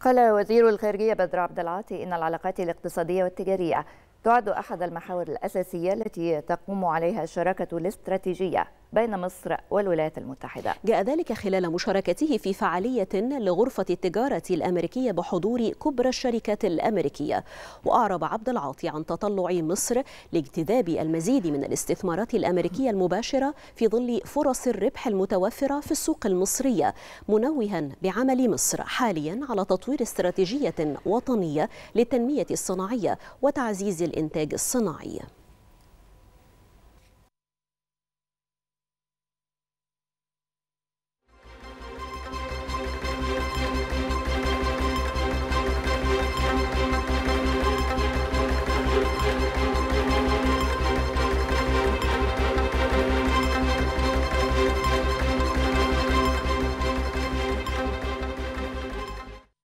قال وزير الخارجية بدر عبد العاطي إن العلاقات الاقتصادية والتجارية تعد أحد المحاور الأساسية التي تقوم عليها الشراكة الاستراتيجية بين مصر والولايات المتحدة. جاء ذلك خلال مشاركته في فعالية لغرفة التجارة الأمريكية بحضور كبرى الشركات الأمريكية. وأعرب عبد العاطي عن تطلع مصر لاجتذاب المزيد من الاستثمارات الأمريكية المباشرة في ظل فرص الربح المتوفرة في السوق المصرية، منوها بعمل مصر حاليا على تطوير استراتيجية وطنية للتنمية الصناعية وتعزيز الإنتاج الصناعي.